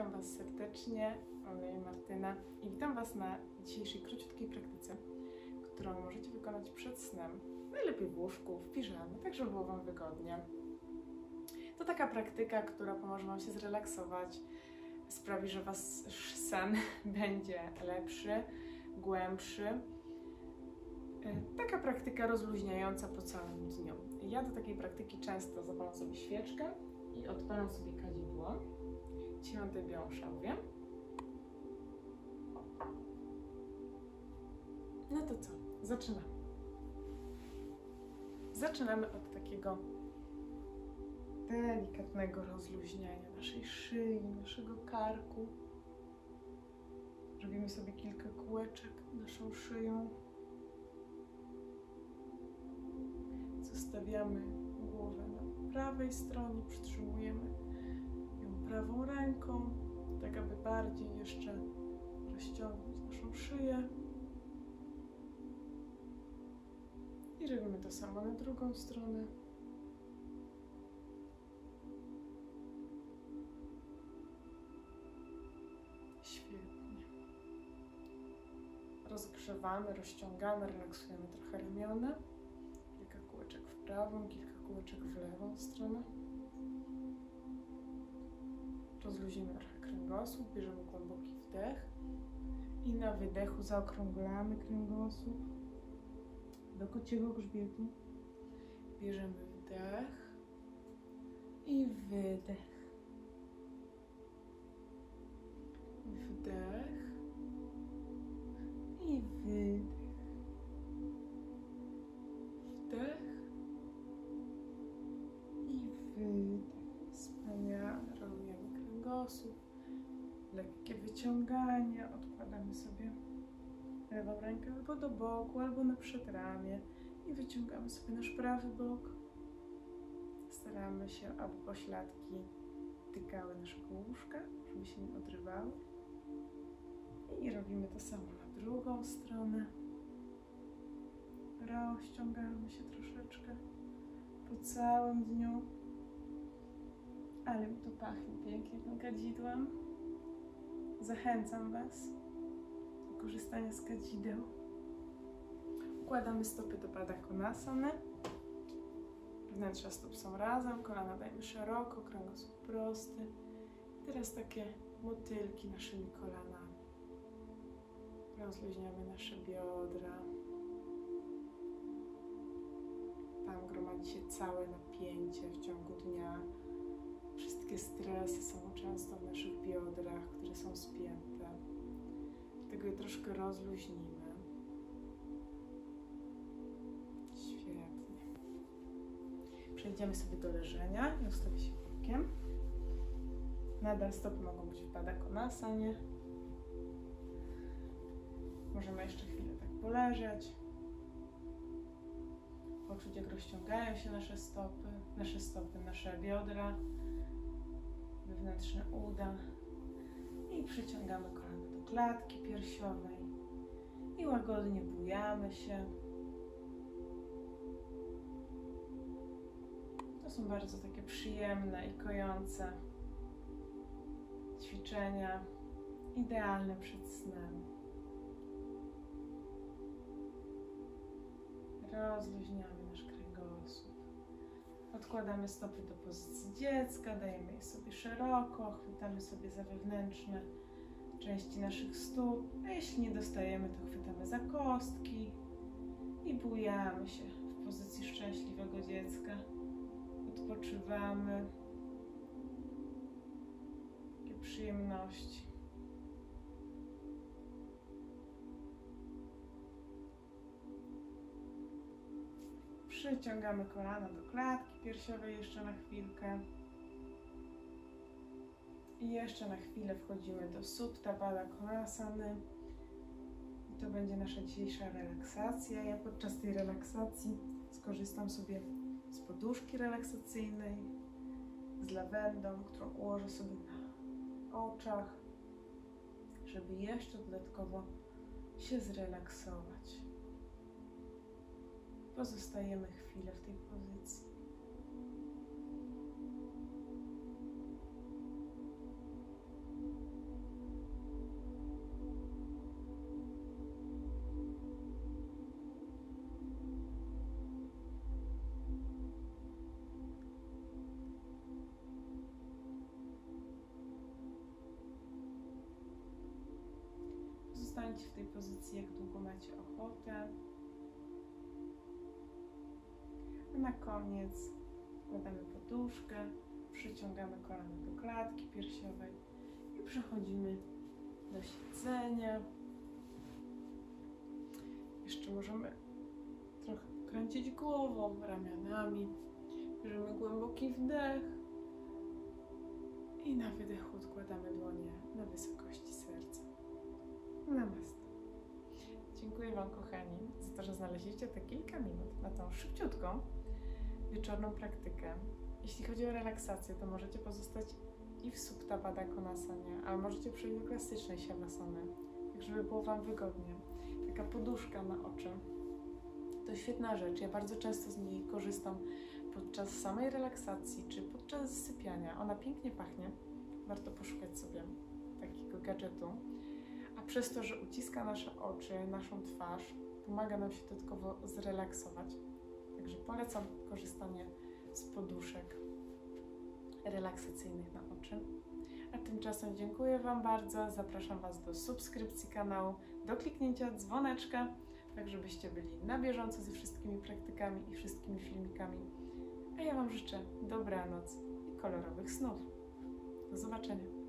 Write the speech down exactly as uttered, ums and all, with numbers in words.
Witam Was serdecznie, mam na imię Martyna i witam Was na dzisiejszej króciutkiej praktyce, którą możecie wykonać przed snem, najlepiej w łóżku, w piżamie, tak żeby było Wam wygodnie. To taka praktyka, która pomoże Wam się zrelaksować, sprawi, że Wasz sen będzie lepszy, głębszy. Taka praktyka rozluźniająca po całym dniu. Ja do takiej praktyki często zapalam sobie świeczkę i odpalam sobie kadzidło. Dzisiaj mam tutaj białą szałwię. No to co? Zaczynamy. Zaczynamy od takiego delikatnego rozluźniania naszej szyi, naszego karku. Robimy sobie kilka kółeczek naszą szyją. Zostawiamy głowę na prawej stronie, przytrzymujemy ją prawą ręką, tak aby bardziej jeszcze rozciągnąć naszą szyję. I robimy to samo na drugą stronę. Świetnie. Rozgrzewamy, rozciągamy, relaksujemy trochę ramiona. Kilka kółeczek w prawą, kilka kółeczek w lewą stronę. Rozluźnimy trochę kręgosłup, bierzemy głęboki wdech i na wydechu zaokrąglamy kręgosłup do kociego grzbietu. Bierzemy wdech i wydech. Wdech i wydech. Wdech i wydech. Wspaniale. Rolujemy kręgosłup. Lekkie wyciąganie. Odkładamy sobie lewą rękę albo do boku, albo na przedramię i wyciągamy sobie nasz prawy bok. Staramy się, aby pośladki tykały naszego łóżka, żeby się nie odrywały. I robimy to samo na drugą stronę. Rozciągamy się troszeczkę po całym dniu. Ale mi to pachnie pięknie tym kadzidłem. Zachęcam Was do korzystania z kadzideł. Układamy stopy do Baddha Konasany. Wnętrza stóp są razem, kolana dajemy szeroko, kręgosłup prosty. Teraz takie motylki naszymi kolanami. Rozluźniamy nasze biodra. Tam gromadzi się całe napięcie w ciągu dnia. Wszystkie stresy są często w naszych biodrach, które są spięte. Dlatego je troszkę rozluźnimy. Świetnie. Przejdziemy sobie do leżenia i ustawię się bokiem. Nadal stopy mogą być w Baddha Konasanie. Możemy jeszcze chwilę tak poleżeć. Poczuć, jak rozciągają się nasze stopy, nasze stopy, nasze biodra, wewnętrzne uda. I przyciągamy kolana do klatki piersiowej i łagodnie bujamy się. To są bardzo takie przyjemne i kojące ćwiczenia, idealne przed snem. Rozluźniamy nasz kręgosłup. Odkładamy stopy do pozycji dziecka, dajemy je sobie szeroko, chwytamy sobie za wewnętrzne części naszych stóp, a jeśli nie dostajemy, to chwytamy za kostki i bujamy się w pozycji szczęśliwego dziecka. Odpoczywamy. Takie przyjemności. Przyciągamy kolana do klatki piersiowej jeszcze na chwilkę. I jeszcze na chwilę wchodzimy do Supta Baddha Konasany. I to będzie nasza dzisiejsza relaksacja. Ja podczas tej relaksacji skorzystam sobie z poduszki relaksacyjnej, z lawendą, którą ułożę sobie na oczach, żeby jeszcze dodatkowo się zrelaksować. Pozostajemy chwilę w tej pozycji. Zostańcie w tej pozycji, jak długo macie ochotę. A na koniec wkładamy poduszkę, przyciągamy kolano do klatki piersiowej i przechodzimy do siedzenia. Jeszcze możemy trochę kręcić głową, ramionami. Bierzemy głęboki wdech i na wydechu odkładamy dłonie na wysokości serca. Namaste. Dziękuję Wam, kochani, za to, że znaleźliście te kilka minut na tą szybciutką wieczorną praktykę. Jeśli chodzi o relaksację, to możecie pozostać i w Supta Baddha Konasanie, ale możecie przejść do klasycznej siavasany, tak żeby było Wam wygodnie. Taka poduszka na oczy to świetna rzecz. Ja bardzo często z niej korzystam podczas samej relaksacji czy podczas zasypiania. Ona pięknie pachnie. Warto poszukać sobie takiego gadżetu. A przez to, że uciska nasze oczy, naszą twarz, pomaga nam się dodatkowo zrelaksować. Także polecam korzystanie z poduszek relaksacyjnych na oczy. A tymczasem dziękuję Wam bardzo. Zapraszam Was do subskrypcji kanału, do kliknięcia dzwoneczka, tak żebyście byli na bieżąco ze wszystkimi praktykami i wszystkimi filmikami. A ja Wam życzę dobranoc i kolorowych snów. Do zobaczenia.